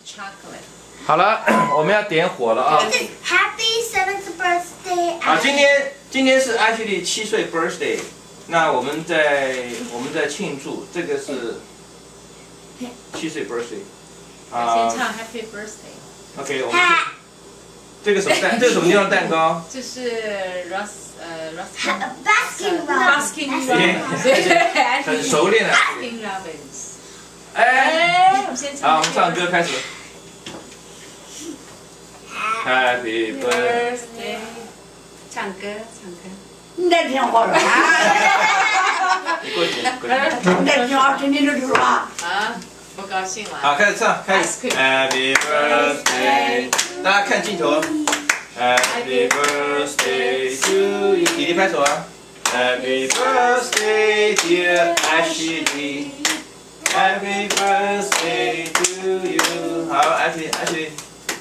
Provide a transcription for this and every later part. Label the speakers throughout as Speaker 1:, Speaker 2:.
Speaker 1: chocolate。
Speaker 2: 好了，我们要点火了啊！
Speaker 3: Happy 7th birthday！
Speaker 2: 啊，今天是 Ashley 7岁 birthday， 那我们在庆祝，这个是7岁 birthday。
Speaker 1: 先唱 Happy Birthday。
Speaker 2: OK， 我们这个什么蛋？这是什么地方的蛋糕？
Speaker 1: 这是
Speaker 3: Baskin
Speaker 1: Robbins。
Speaker 2: 很熟练的。
Speaker 1: Baskin Robbins。
Speaker 2: 哎，
Speaker 1: 我们先唱。
Speaker 2: 好，我们唱歌开始。Happy birthday，
Speaker 1: 唱歌。
Speaker 4: 你在听话了啊？
Speaker 2: 你过去，过去。
Speaker 4: 你在听话，听着就是吧？
Speaker 1: 啊，不高兴了。
Speaker 2: 好，开始唱，开始。Happy birthday， 大家看镜头。Happy birthday to you， 弟弟拍手啊。Happy birthday dear Ashley，Happy birthday to you。好，Ashley。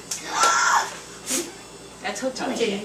Speaker 1: 来抽近一点。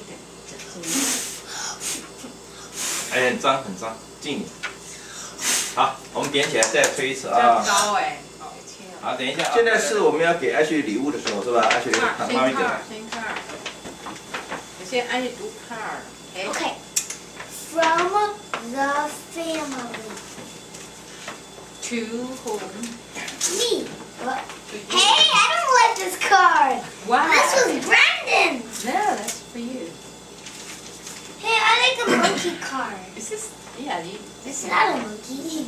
Speaker 2: 哎，很脏，近一点。好，我们点起来，再吹一次啊。
Speaker 1: 这样高哎。
Speaker 2: 好，等一下，现在是我们要给艾雪礼物的时候，是吧？艾雪，妈咪进来。
Speaker 1: 先 card。我先艾雪读 card。
Speaker 3: Okay. From the family.
Speaker 1: To whom?
Speaker 3: Me. Hey, I don't like this card.
Speaker 1: Wow.
Speaker 3: This was Brandon's.
Speaker 1: No, that's for you.
Speaker 3: Hey, I like the monkey card.
Speaker 1: Is this? Yeah,
Speaker 3: It's not a monkey.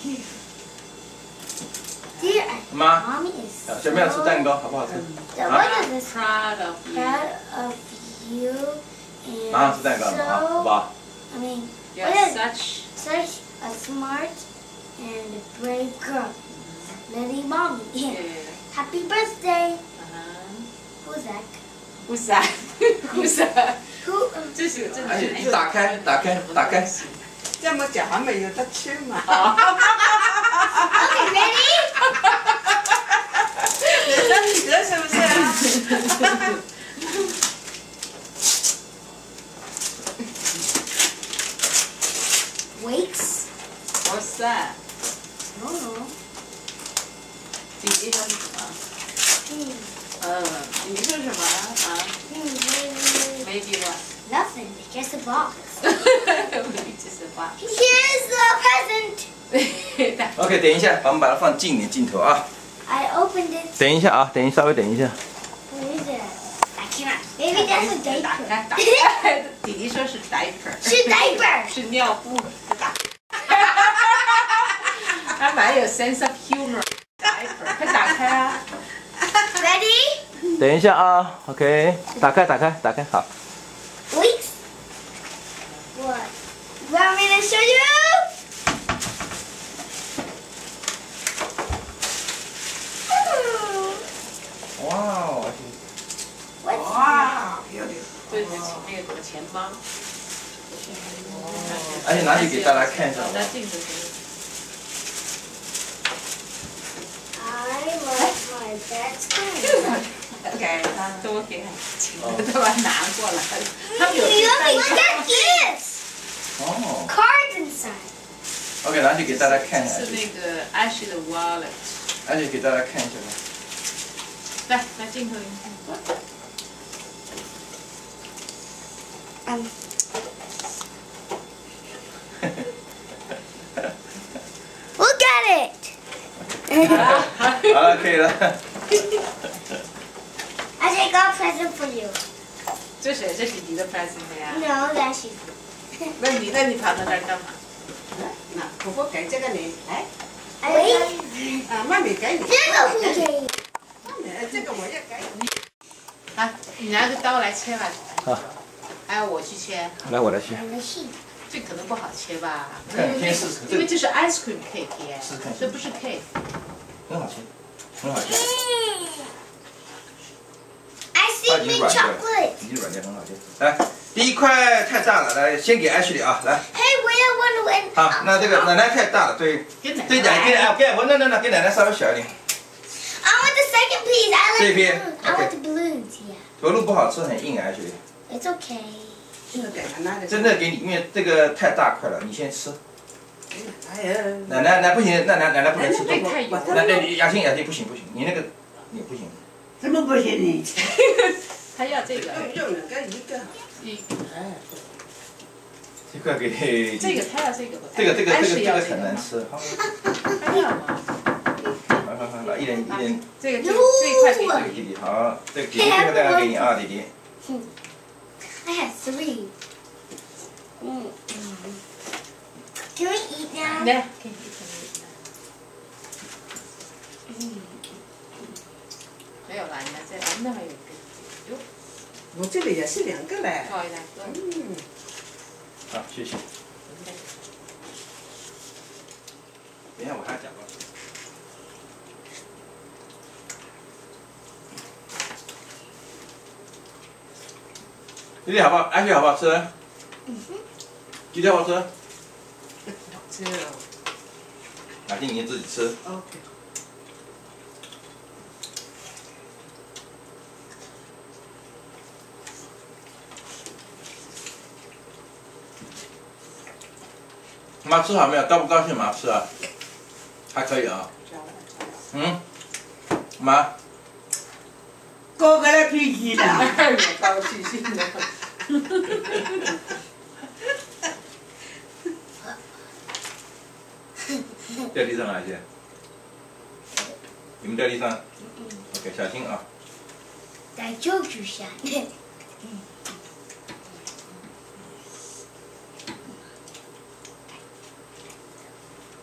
Speaker 3: Dear,
Speaker 2: 妈，
Speaker 3: mommy is
Speaker 2: 小妹要吃蛋糕，好不好吃？
Speaker 3: What is this?
Speaker 1: proud of you.
Speaker 3: Proud of you. And
Speaker 2: 马上吃蛋糕了，好，好不好？
Speaker 3: I mean,
Speaker 1: You're
Speaker 3: what is
Speaker 1: such.
Speaker 3: such a smart and brave girl. Lily mommy.
Speaker 1: Yeah.
Speaker 3: Happy birthday.
Speaker 1: Uh-huh.
Speaker 3: Who's that?
Speaker 1: Who's that? Who's that?
Speaker 3: Who?
Speaker 1: 这是真
Speaker 2: 而且
Speaker 1: 的。
Speaker 2: 你打开。
Speaker 4: 这么讲还没有得吃嘛？
Speaker 3: Okay, ready?
Speaker 4: 你这是不是啊？
Speaker 3: Wakes?
Speaker 1: What's that?
Speaker 3: I don't know.
Speaker 1: 弟弟说是什么？弟弟说什么啊 ？Maybe what?
Speaker 3: Nothing. It's just a box.
Speaker 1: Maybe just a box.
Speaker 3: Here's the present.
Speaker 2: OK， 等一下，我们把它放近一点镜头啊。
Speaker 3: I opened it.
Speaker 2: 等一下啊，稍微等一下。
Speaker 3: What is it? I cannot. Maybe that's a
Speaker 1: 打
Speaker 3: diaper.
Speaker 1: 开打开。弟弟说是 diaper。
Speaker 3: 是 diaper.
Speaker 1: 是尿布。他蛮有 sense of humor。diaper， 快打开啊！
Speaker 3: Ready?
Speaker 2: 等一下啊 ，OK， 打开，好。
Speaker 3: Wait. What? You want me to show you? Ooh.
Speaker 2: 哇哦，
Speaker 3: What's
Speaker 4: 哇，漂亮！
Speaker 1: 对，那个钱包。
Speaker 2: 而且拿去给大家看一下。
Speaker 1: 那镜子给你。
Speaker 3: I love my best
Speaker 1: OK，多给钱都把它拿过来。他们有
Speaker 3: Look at this.
Speaker 2: 哦
Speaker 3: Cards inside.
Speaker 2: ，OK，拿去给大家看一下。
Speaker 1: 是那个 Ashley 的 wallet。
Speaker 2: 而且给大家看一下吧。
Speaker 1: 来镜头给你看。
Speaker 3: Look at it.
Speaker 2: 好了，可以了。
Speaker 3: I take a present for you.
Speaker 1: 这是弟弟的 present 呀。
Speaker 3: No, that's you.
Speaker 1: 那你跑到那儿干嘛？
Speaker 4: 那婆婆给这个你，哎，
Speaker 3: Wait.
Speaker 4: 啊，妈咪给你，
Speaker 3: 这个不给。
Speaker 4: 这个我也给你。
Speaker 1: 啊，你拿个刀来切吧。
Speaker 2: 好，
Speaker 1: 还要我去切？
Speaker 2: 来，我来切。
Speaker 1: 这可能不好切吧？
Speaker 2: 看，先试试。
Speaker 1: 因为这是 ice cream cake 耶，
Speaker 2: 试看
Speaker 1: 这不是 cake。
Speaker 2: 很好切，很好切。
Speaker 3: I see mint chocolate.
Speaker 2: 已经软件很好切。来，第一块太大了，来，先给 Ashley 啊，来。
Speaker 3: Hey, where one went?
Speaker 2: 好，那这个奶奶太大了，对。
Speaker 1: 给奶
Speaker 2: 对，给我那给奶奶稍微小一点。
Speaker 3: I want the second piece. I
Speaker 2: 这
Speaker 3: like
Speaker 2: 边
Speaker 3: balloons. I want the balloons. Yeah.
Speaker 2: 头路不好吃，很硬，Ashley。
Speaker 3: It's okay.
Speaker 4: 这个给他拿的。
Speaker 2: 真的给你，因为这个太大块了，你先吃。
Speaker 4: 哎呀，
Speaker 2: 奶奶不行，那奶奶不能吃。
Speaker 1: 这太油了。
Speaker 2: 那雅欣不行，你那个你不行。
Speaker 4: 怎么不行呢？
Speaker 1: 他要这个，
Speaker 5: 用两个一个。哎。
Speaker 2: 这块给。
Speaker 1: 这个他要这个不？
Speaker 2: 这个很难吃。
Speaker 1: 他要吗？
Speaker 2: 来，一人。
Speaker 1: 这个最快给
Speaker 2: 这个弟弟，好，这个弟弟这个蛋糕给你啊，弟弟。
Speaker 3: I have 3. Can we eat now?
Speaker 1: 来，可以没有啦，你看这那还有一个，哟，
Speaker 5: 我这里也是两个嘞。
Speaker 1: 好2个。
Speaker 2: 好，谢谢。等一下，我还要讲话。弟弟好不好？安雪好不好吃？鸡腿好吃？
Speaker 5: 好吃哦。
Speaker 2: 哪天你自己吃。
Speaker 5: OK。
Speaker 2: 妈吃好没有？高不高兴？妈吃啊？还可以啊。妈。
Speaker 4: 高个来脾气的。
Speaker 1: 有高兴兴的。
Speaker 2: 掉地上哪些？你们掉地上 ？OK， 小心啊。
Speaker 3: 在就是下。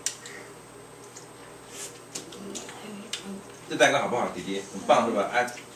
Speaker 2: 这蛋糕好不好，弟弟？很棒是吧？哎，